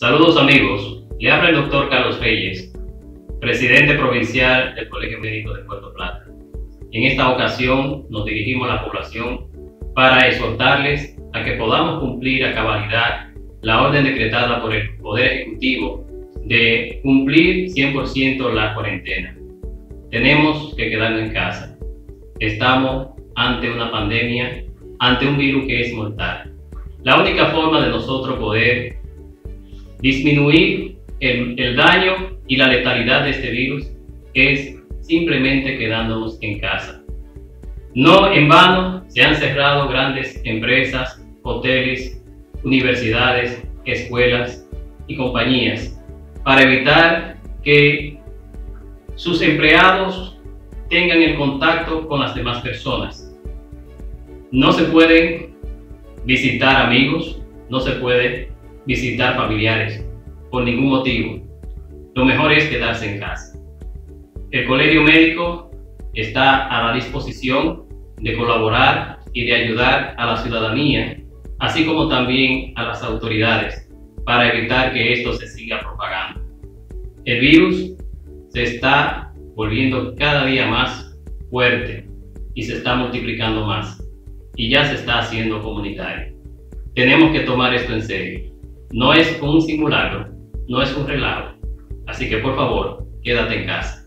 Saludos amigos, le habla el doctor Carlos Reyes, presidente provincial del Colegio Médico de Puerto Plata. En esta ocasión nos dirigimos a la población para exhortarles a que podamos cumplir a cabalidad la orden decretada por el Poder Ejecutivo de cumplir 100% la cuarentena. Tenemos que quedarnos en casa. Estamos ante una pandemia, ante un virus que es mortal. La única forma de nosotros poder disminuir el daño y la letalidad de este virus es simplemente quedándonos en casa. No en vano se han cerrado grandes empresas, hoteles, universidades, escuelas y compañías para evitar que sus empleados tengan el contacto con las demás personas. No se pueden visitar amigos, no se puede visitar familiares por ningún motivo. Lo mejor es quedarse en casa. El Colegio Médico está a la disposición de colaborar y de ayudar a la ciudadanía, así como también a las autoridades, para evitar que esto se siga propagando. El virus se está volviendo cada día más fuerte y se está multiplicando más y ya se está haciendo comunitario. Tenemos que tomar esto en serio. No es un simulacro, no es un relajo. Así que por favor, quédate en casa.